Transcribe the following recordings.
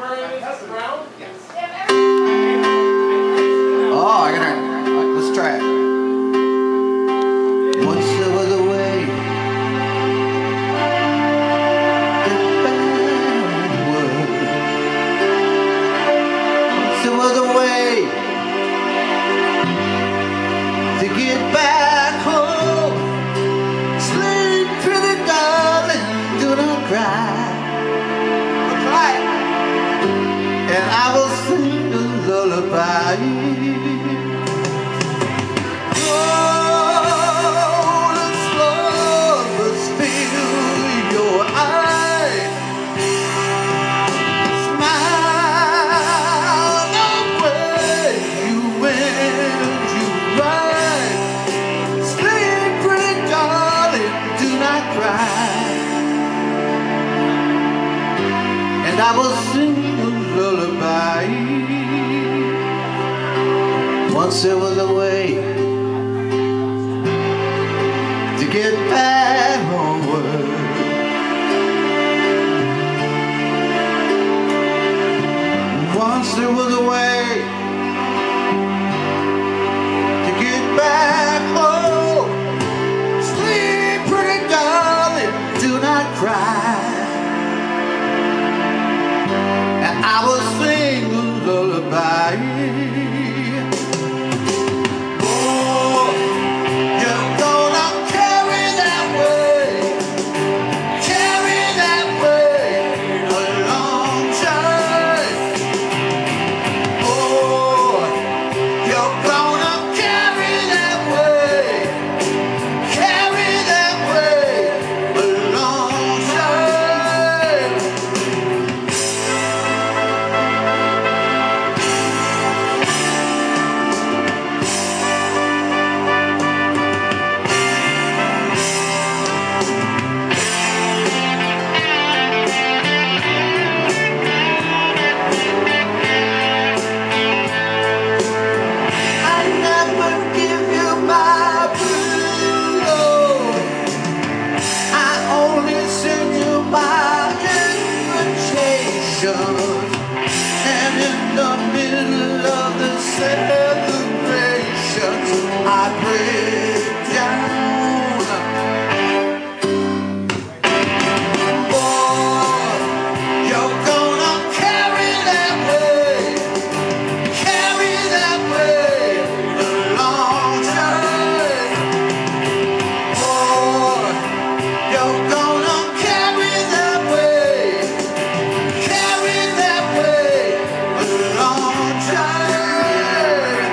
Oh, let's try it. Once there was a way to backward. Once there was a way to get back home. Sleep, pretty darling, do not cry. That's right. And I will sing a lullaby. And I will sing a lullaby. Once there was a way to get back homeward. Once there was a way to get back home. Sleep, pretty darling, do not cry. I will sing a lullaby. Oh, you're gonna carry that way a long time. Oh, you're gonna carry that way a long time. And in the middle of the celebrations, I break down. Boy, you're gonna carry that way a long time. Boy, you're gonna carry that way a long time.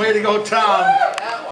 Way to go, Tom.